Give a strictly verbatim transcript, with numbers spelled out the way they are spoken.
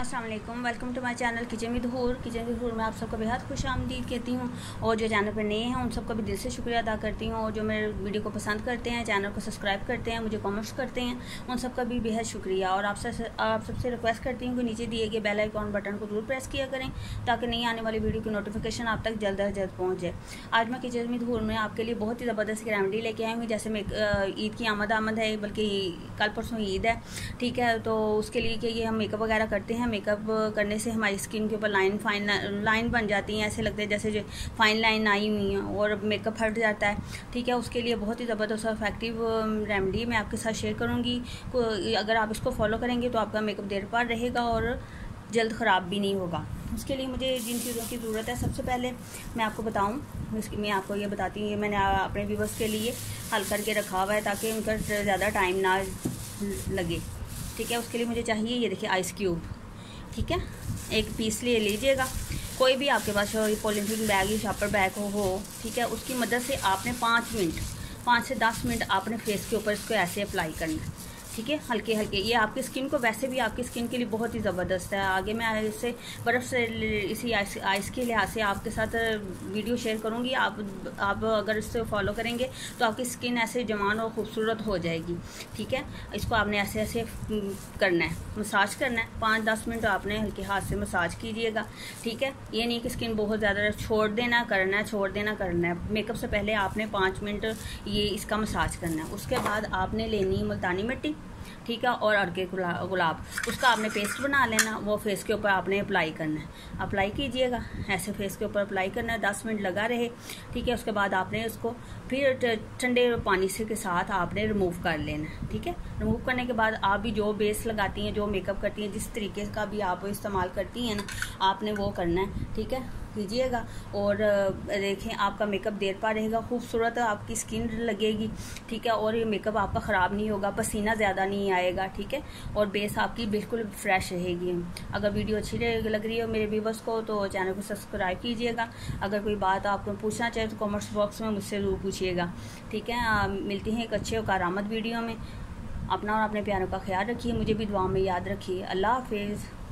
अस्सलाम वालेकुम, welcome to my channel kitchen with Hoor. Kitchen with Hoor में आप सबको बेहद खुश आमदीद कहती हूँ और जो चैनल पर नए हैं उन सबका भी दिल से शुक्रिया अदा करती हूँ और जो मेरे वीडियो को पसंद करते हैं, चैनल को सब्सक्राइब करते हैं, मुझे कमेंट्स करते हैं, उन सबका भी बेहद शुक्रिया। और आपसे आप सबसे रिक्वेस्ट करती हूँ कि नीचे दिए गए बेल आइकॉन बटन को जरूर प्रेस किया करें ताकि नई आने वाली वीडियो की नोटिफिकेशन आप तक जल्द अज जल्द पहुँच जाए। आज मैं किचन विद हूर में आपके लिए बहुत ही ज़बरदस्त रेमेडी लेके आई हूँ। जैसे मैं ईद की आमद आमद है, बल्कि कल परसों ईद है, ठीक है, तो उसके लिए कि ये हम मेकअप वगैरह करते हैं। मेकअप करने से हमारी स्किन के ऊपर लाइन फाइन लाइन बन जाती हैं, ऐसे लगते हैं जैसे जो फाइन लाइन आई हुई हैं और मेकअप हट जाता है, ठीक है। उसके लिए बहुत ही ज़बरदस्त और इफेक्टिव रेमेडी मैं आपके साथ शेयर करूँगी। अगर आप इसको फॉलो करेंगे तो आपका मेकअप देर पार रहेगा और जल्द ख़राब भी नहीं होगा। उसके लिए मुझे जिन चीज़ों की ज़रूरत है, सबसे पहले मैं आपको बताऊँ, मैं आपको ये बताती हूँ, ये मैंने अपने व्यूअर्स के लिए हल करके रखा हुआ है ताकि उनका ज़्यादा टाइम ना लगे, ठीक है। उसके लिए मुझे चाहिए, ये देखिए, आइस क्यूब, ठीक है, एक पीस ले लीजिएगा। कोई भी आपके पास पॉलीथीन बैग या शॉपर बैग हो, हो ठीक है, उसकी मदद से आपने पाँच मिनट पाँच से दस मिनट आपने फेस के ऊपर इसको ऐसे अप्लाई करना है, ठीक है, हल्के हल्के। ये आपकी स्किन को, वैसे भी आपकी स्किन के लिए बहुत ही ज़बरदस्त है। आगे मैं इससे बर्फ़ से इसी आइस आइस के लिहाज से आपके साथ वीडियो शेयर करूँगी। आप आप अगर इससे फॉलो करेंगे तो आपकी स्किन ऐसे जवान और ख़ूबसूरत हो जाएगी, ठीक है। इसको आपने ऐसे ऐसे करना है, मसाज करना है, पाँच दस मिनट आपने हल्के हाथ से मसाज कीजिएगा, ठीक है। ये नहीं कि स्किन बहुत ज़्यादा छोड़ देना करना है छोड़ देना करना है मेकअप से पहले आपने पाँच मिनट ये इसका मसाज करना है। उसके बाद आपने लेनी मुल्तानी मिट्टी, ठीक है, और अड़के गुलाब, उसका आपने पेस्ट बना लेना, वो फेस के ऊपर आपने अप्लाई करना है। अप्लाई कीजिएगा, ऐसे फेस के ऊपर अप्लाई करना है, दस मिनट लगा रहे, ठीक है। उसके बाद आपने उसको फिर ठंडे पानी से के साथ आपने रिमूव कर लेना है, ठीक है। रिमूव करने के बाद आप भी जो बेस लगाती हैं, जो मेकअप करती हैं, जिस तरीके का भी आप इस्तेमाल करती हैं ना, आपने वो करना है, ठीक है, कीजिएगा। और देखें, आपका मेकअप देर पा रहेगा, खूबसूरत आपकी स्किन लगेगी, ठीक है, और ये मेकअप आपका ख़राब नहीं होगा, पसीना ज़्यादा नहीं आएगा, ठीक है, और बेस आपकी बिल्कुल फ्रेश रहेगी। अगर वीडियो अच्छी लग रही हो मेरे व्यूअर्स को तो चैनल को सब्सक्राइब कीजिएगा। अगर कोई बात आपको पूछना चाहे तो कमेंट्स बॉक्स में मुझसे ज़रूर पूछिएगा, ठीक है। आ, मिलती हैं एक अच्छे और कारआमद वीडियो में। अपना और अपने प्यारों का ख्याल रखिए, मुझे भी दुआ में याद रखिए। अल्लाह हाफिज़।